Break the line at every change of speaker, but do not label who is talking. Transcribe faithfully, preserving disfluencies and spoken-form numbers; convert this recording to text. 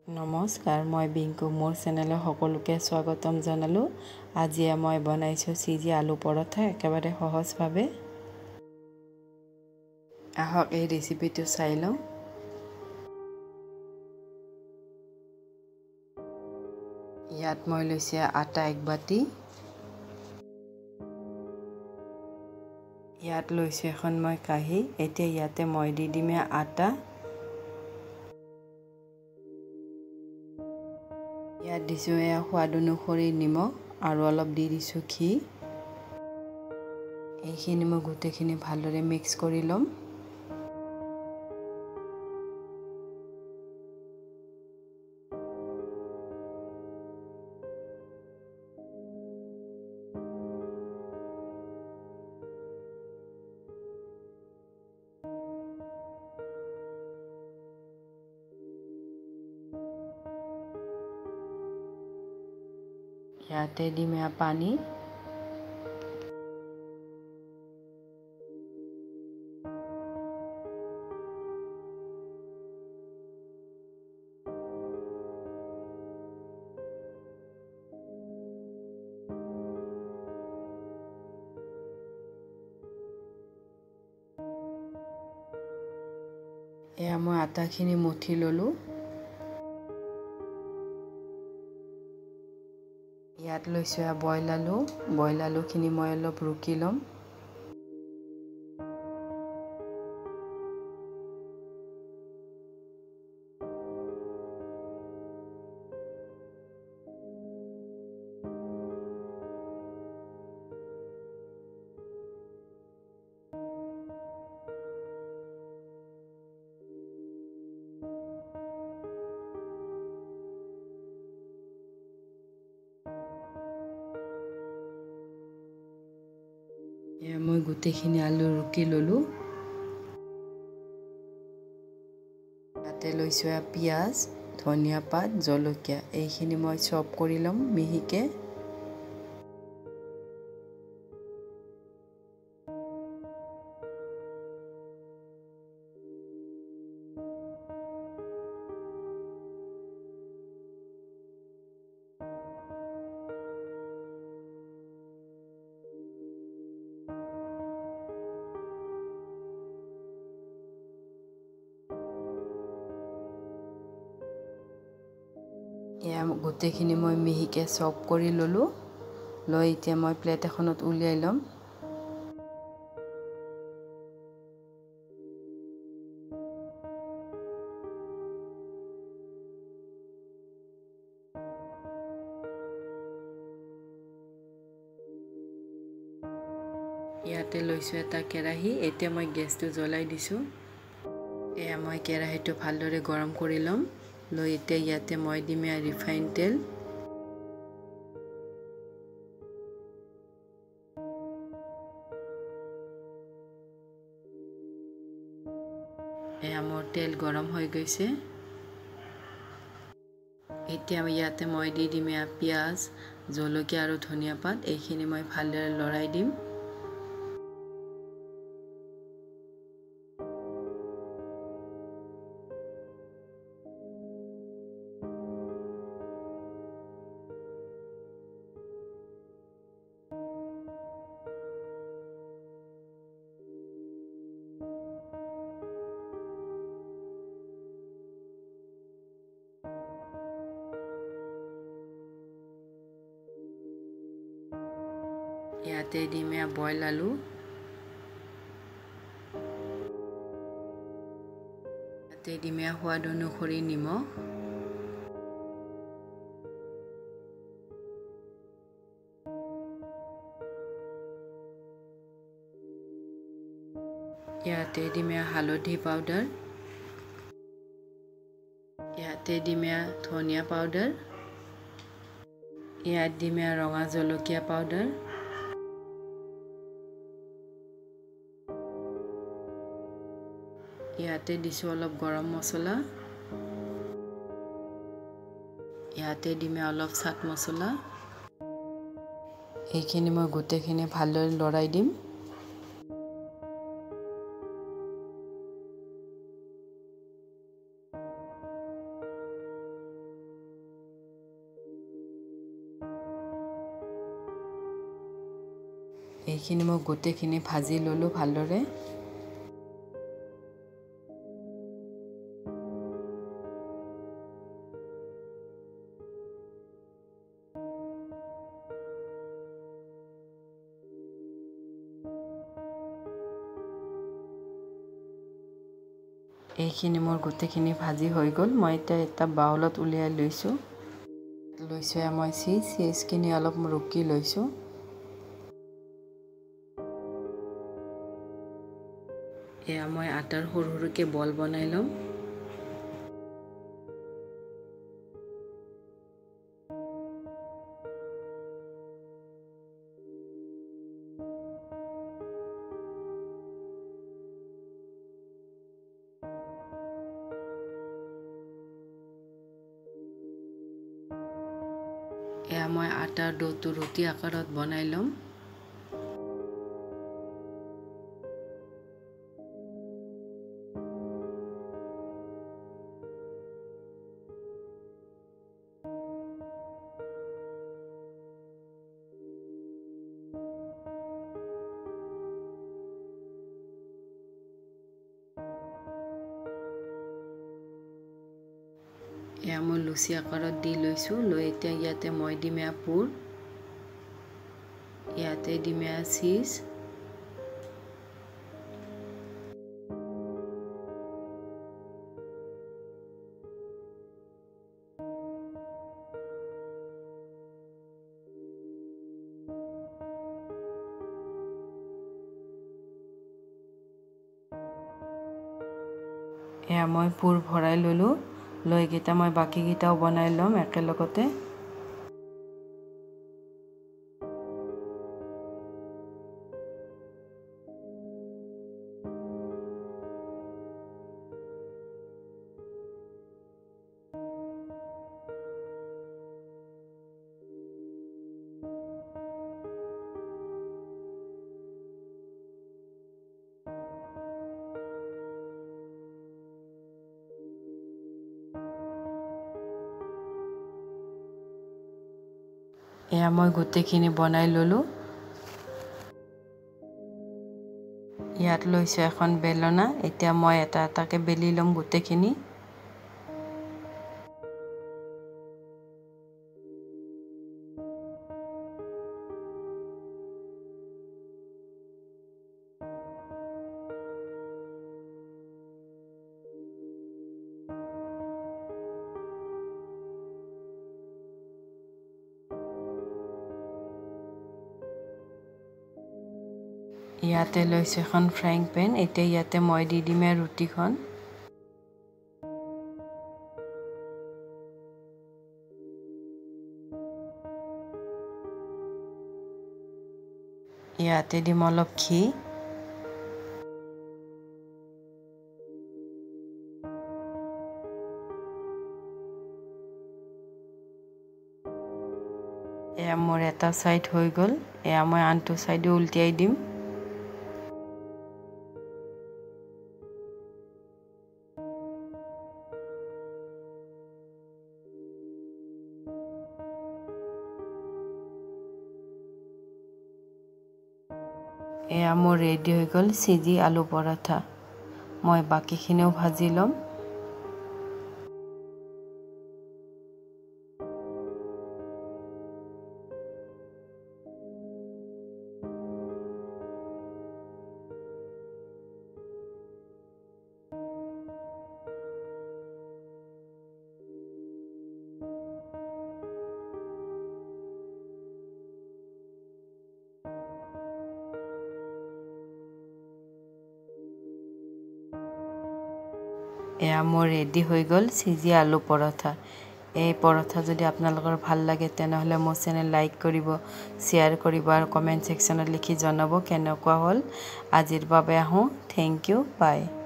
নমস্কাৰ, মই বিংকু। মোৰ চেনেলৰ সকলোকে স্বাগতম জনালোঁ। আজি মই বনাইছোঁ চিজি আলু পৰঠা একেবাৰে সহজভাৱে। আহক এই ৰেচিপিটো চাই লওঁ। ইয়াত মই লৈছোঁ আটা এক বাটি। ইয়াত লৈছোঁ এখন মই কাঁহী। এতিয়া ইয়াতে মই দি দিম আটা। ইয়াত দিছোঁ এয়া সোৱাদ অনুসৰি নিমখ আৰু অলপ দি দিছোঁ ঘি। এইখিনি মই গোটেইখিনি ভালদৰে মিক্স কৰি ল'ম। ইয়াতে দিম এয়া পানী। এয়া মই আটাখিনি মঠি ল'লোঁ। ইয়াত লৈছোঁ বইল আলু। বইল আলুখিনি মই অলপ ৰুকি ল'ম। এয়া মই গোটেইখিনি আলু ৰুকি ল'লোঁ। ইয়াতে লৈছোঁ পিঁয়াজ, ধনিয়া পাত, জলকীয়া। এইখিনি মই চপ কৰি ল'ম মিহিকৈ। এয়া গোটেইখিনি মই মিহিকৈ চপ কৰি ল'লোঁ। লৈ এতিয়া মই প্লেট এখনত উলিয়াই ল'ম। ইয়াতে লৈছোঁ এটা কেৰাহী। এতিয়া মই গেছটো জ্বলাই দিছোঁ। এয়া মই কেৰাহীটো ভালদৰে গৰম কৰি ল'ম। লৈ এতিয়া ইয়াতে মই দিম ৰিফাইন তেল। এয়া মোৰ তেল গৰম হৈ গৈছে। এতিয়া ইয়াতে মই দি দিম এয়া পিঁয়াজ, জলকীয়া আৰু ধনিয়া পাত। এইখিনি মই ভালদৰে লৰাই দিম। ইয়াতে দিম এয়া বইল আলু। ইয়াতে দিম এয়া সোৱাদ অনুসৰি নিমখ। ইয়াতে দিম এয়া হালধি পাউডাৰ। ইয়াতে দিম এয়া ধনিয়া পাউডাৰ। ইয়াত দিম এয়া ৰঙা জলকীয়া পাউডাৰ। ইয়াতে দিছোঁ অলপ গৰম মছলা। ইয়াতে দিম অলপ চাট মছলা। এইখিনি মই গোটেইখিনি ভালদৰে লৰাই দিম। এইখিনি মই গোটেইখিনি ভাজি ললোঁ ভালদৰে। এইখিনি মোৰ গোটেইখিনি ভাজি হৈ গ'ল। মই এতিয়া এটা বাউলত উলিয়াই লৈছোঁ। লৈছোঁ মই চিজ চিজখিনি অলপ ৰুকি লৈছোঁ। এয়া মই আটাৰ সৰু সৰুকৈ বল বনাই ল'ম। এয়া মই আটাৰ ডোটো ৰুটি আকাৰত বনাই ল'ম। এয়া মই লুচি আকাৰত দি লৈছোঁ। লৈ এতিয়া ইয়াতে মই দিম এয়া পুৰ, ইয়াতে দিম এয়া চিজ, এয়া মই পুৰ ভৰাই ল'লোঁ। লৈ কেইটা মই বাকীকেইটাও বনাই ল'ম একেলগতে। এয়া মই গোটেইখিনি বনাই ল'লোঁ। ইয়াত লৈছোঁ এখন বেলনা। এতিয়া মই এটা এটাকৈ বেলি ল'ম গোটেইখিনি। ইয়াতে লৈছোঁ এখন ফ্ৰাইং পেন। এতিয়া ইয়াতে মই দি দিম ৰুটিখন। ইয়াতে দিম অলপ ঘি। এয়া মোৰ এটা ছাইড হৈ গ'ল। এয়া মই আনটো ছাইডো উল্টিয়াই দিম। এয়া মোৰ ৰেডি হৈ গ'ল চিজি আলু পৰঠা। মই বাকীখিনিও ভাজি ল'ম। এয়া মোৰ ৰেডি হৈ গ'ল চিজি আলু পৰঠা। এই পৰঠা যদি আপোনালোকৰ ভাল লাগে তেনেহ'লে মোৰ চেনেল লাইক কৰিব, শ্বেয়াৰ কৰিব আৰু কমেণ্ট ছেকশ্যনত লিখি জনাব কেনেকুৱা হ'ল। আজিৰ বাবে আহোঁ। Thank you, by.